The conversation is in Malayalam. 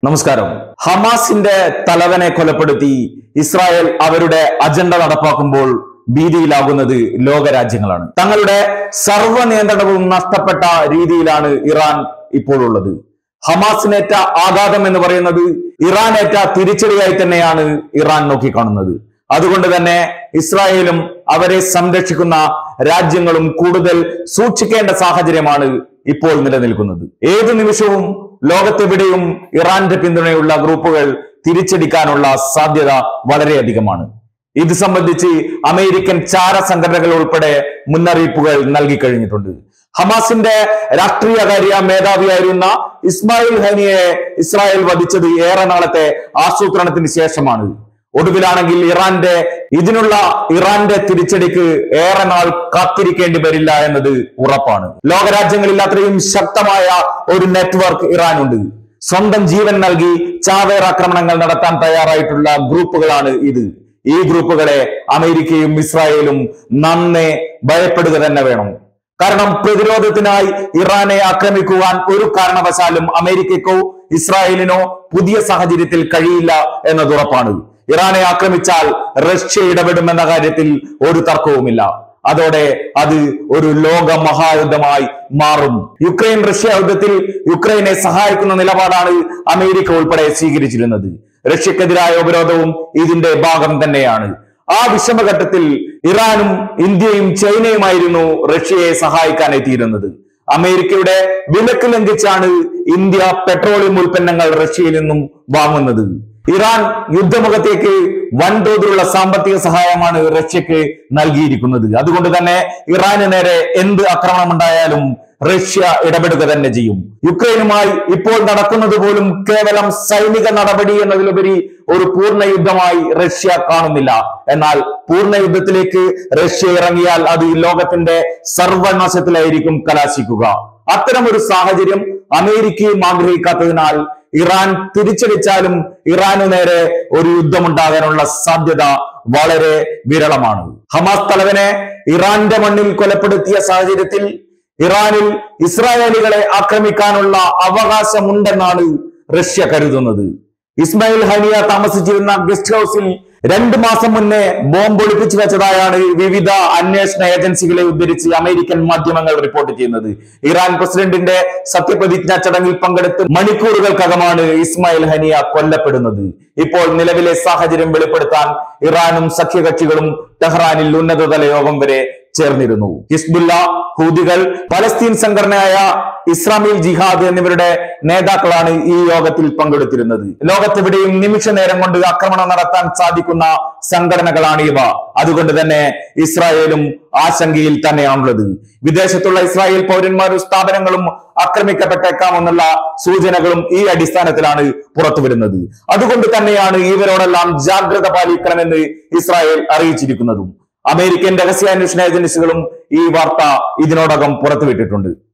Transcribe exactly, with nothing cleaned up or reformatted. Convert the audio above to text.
നമസ്കാരം. ഹമാസിന്റെ തലവനെ കൊലപ്പെടുത്തി ഇസ്രായേൽ അവരുടെ അജണ്ട നടപ്പാക്കുമ്പോൾ ഭീതിയിലാകുന്നത് ലോകരാജ്യങ്ങളാണ്. തങ്ങളുടെ സർവ്വ നിയന്ത്രണവും നഷ്ടപ്പെട്ട രീതിയിലാണ് ഇറാൻ ഇപ്പോഴുള്ളത്. ഹമാസിനേറ്റ ആഘാതം എന്ന് പറയുന്നത് ഇറാനേറ്റ തിരിച്ചടിയായി തന്നെയാണ് ഇറാൻ നോക്കിക്കാണുന്നത്. അതുകൊണ്ട് തന്നെ ഇസ്രായേലും അവരെ സംരക്ഷിക്കുന്ന രാജ്യങ്ങളും കൂടുതൽ സൂക്ഷിക്കേണ്ട സാഹചര്യമാണ് ഇപ്പോൾ നിലനിൽക്കുന്നത്. ഏതു നിമിഷവും ലോകത്തെവിടെയും ഇറാന്റെ പിന്തുണയുള്ള ഗ്രൂപ്പുകൾ തിരിച്ചടിക്കാനുള്ള സാധ്യത വളരെയധികമാണ്. ഇത് സംബന്ധിച്ച് അമേരിക്കൻ ചാര സംഘടനകൾ ഉൾപ്പെടെ മുന്നറിയിപ്പുകൾ നൽകി കഴിഞ്ഞിട്ടുണ്ട്. ഹമാസിന്റെ രാഷ്ട്രീയകാര്യ മേധാവിയായിരുന്ന ഇസ്മായിൽ ഹനിയെ ഇസ്രായേൽ വധിച്ചത് ഏറെ നാളത്തെ ആസൂത്രണത്തിന് ശേഷമാണ്. ഒടുവിലാണെങ്കിൽ ഇറാന്റെ ഇതിനുള്ള ഇറാന്റെ തിരിച്ചടിക്ക് ഏറെ നാൾ കാത്തിരിക്കേണ്ടി വരില്ല എന്നത് ഉറപ്പാണ്. ലോകരാജ്യങ്ങളിൽ അത്രയും ശക്തമായ ഒരു നെറ്റ്വർക്ക് ഇറാനുണ്ട്. സ്വന്തം ജീവൻ നൽകി ചാവേർ ആക്രമണങ്ങൾ നടത്താൻ തയ്യാറായിട്ടുള്ള ഗ്രൂപ്പുകളാണ് ഇത്. ഈ ഗ്രൂപ്പുകളെ അമേരിക്കയും ഇസ്രായേലും നന്നെ ഭയപ്പെടുക തന്നെ വേണം. കാരണം പ്രതിരോധത്തിനായി ഇറാനെ ആക്രമിക്കുവാൻ ഒരു കാരണവശാലും അമേരിക്കക്കോ ഇസ്രായേലിനോ പുതിയ സാഹചര്യത്തിൽ കഴിയില്ല എന്നത് ഉറപ്പാണ്. ഇറാനെ ആക്രമിച്ചാൽ റഷ്യ ഇടപെടുമെന്ന കാര്യത്തിൽ ഒരു തർക്കവുമില്ല. അതോടെ അത് ഒരു ലോക മഹായുദ്ധമായി മാറും. യുക്രൈൻ റഷ്യ യുദ്ധത്തിൽ യുക്രൈനെ സഹായിക്കുന്ന നിലപാടാണ് അമേരിക്ക ഉൾപ്പെടെ സ്വീകരിച്ചിരുന്നത്. റഷ്യക്കെതിരായ ഉപരോധവും ഇതിന്റെ ഭാഗം തന്നെയാണ്. ആ വിഷമഘട്ടത്തിൽ ഇറാനും ഇന്ത്യയും ചൈനയുമായിരുന്നു റഷ്യയെ സഹായിക്കാൻ എത്തിയിരുന്നത്. അമേരിക്കയുടെ വിലക്ക് ലംഘിച്ചാണ് ഇന്ത്യ പെട്രോളിയം ഉൽപ്പന്നങ്ങൾ റഷ്യയിൽ നിന്നും വാങ്ങുന്നത്. ഇറാൻ യുദ്ധമുഖത്തേക്ക് വൻതോതിലുള്ള സാമ്പത്തിക സഹായമാണ് റഷ്യക്ക് നൽകിയിരിക്കുന്നത്. അതുകൊണ്ട് തന്നെ ഇറാന് നേരെ എന്ത് ആക്രമണം ഉണ്ടായാലും റഷ്യ ഇടപെടുക തന്നെ ചെയ്യും. യുക്രൈനുമായി ഇപ്പോൾ നടക്കുന്നത് പോലും കേവലം സൈനിക നടപടി എന്നതിലുപരി ഒരു പൂർണ്ണ യുദ്ധമായി റഷ്യ കാണുന്നില്ല. എന്നാൽ പൂർണ്ണ യുദ്ധത്തിലേക്ക് റഷ്യ ഇറങ്ങിയാൽ അത് ലോകത്തിന്റെ സർവനാശത്തിലായിരിക്കും കലാശിക്കുക. അത്തരമൊരു സാഹചര്യം അമേരിക്കയും ആഗ്രഹിക്കാത്തതിനാൽ ഇറാൻ തിരിച്ചടിച്ചാലും ഇറാനു നേരെ ഒരു യുദ്ധമുണ്ടാകാനുള്ള സാധ്യത വളരെ വിരളമാണ്. ഹമാസ് തലവനെ ഇറാന്റെ മണ്ണിൽ കൊലപ്പെടുത്തിയ സാഹചര്യത്തിൽ ഇറാനിൽ ഇസ്രായേലികളെ ആക്രമിക്കാനുള്ള അവകാശമുണ്ടെന്നാണ് റഷ്യ കരുതുന്നത്. ഇസ്മായിൽ ഹനിയ താമസിച്ചിരുന്ന ഗസ്റ്റ് ഹൗസിൽ രണ്ടു മാസം മുന്നേ ബോംബ് ഒളിപ്പിച്ചു വെച്ചതായാണ് വിവിധ അന്വേഷണ ഏജൻസികളെ ഉദ്ധരിച്ച് അമേരിക്കൻ മാധ്യമങ്ങൾ റിപ്പോർട്ട് ചെയ്യുന്നത്. ഇറാൻ പ്രസിഡന്റിന്റെ സത്യപ്രതിജ്ഞാ ചടങ്ങിൽ പങ്കെടുത്ത് മണിക്കൂറുകൾക്കകമാണ് ഇസ്മായിൽ ഹനിയ കൊല്ലപ്പെടുന്നത്. ഇപ്പോൾ നിലവിലെ സാഹചര്യം വെളിപ്പെടുത്താൻ ഇറാനും സഖ്യകക്ഷികളും ടെഹ്റാനിൽ ഉന്നതതല യോഗം വരെ ചേർന്നിരുന്നു. ഹിസ്ബുല്ല, ഹൂതികൾ, പലസ്തീൻ സംഘടനയായ ഇസ്ലാമിക് ജിഹാദ് എന്നിവരുടെ നേതാക്കളാണ് ഈ യോഗത്തിൽ പങ്കെടുത്തിരുന്നത്. ലോകത്തെവിടെയും നിമിഷ നേരം കൊണ്ട് ആക്രമണം നടത്താൻ സാധിക്കുന്ന സംഘടനകളാണ് ഇവ. അതുകൊണ്ട് തന്നെ ഇസ്രായേലും ആശങ്കയിൽ തന്നെയാണുള്ളത്. വിദേശത്തുള്ള ഇസ്രായേൽ പൗരന്മാരും സ്ഥാപനങ്ങളും ആക്രമിക്കപ്പെട്ടേക്കാമെന്നുള്ള സൂചനകളും ഈ അടിസ്ഥാനത്തിലാണ് പുറത്തു വരുന്നത്. അതുകൊണ്ട് തന്നെയാണ് ഇവരോടെല്ലാം ജാഗ്രത പാലിക്കണമെന്ന് ഇസ്രായേൽ അറിയിച്ചിരിക്കുന്നതും. അമേരിക്കൻ രഹസ്യാന്വേഷണ ഏജൻസികളും ഈ വാർത്ത ഇതിനോടകം പുറത്തുവിട്ടിട്ടുണ്ട്.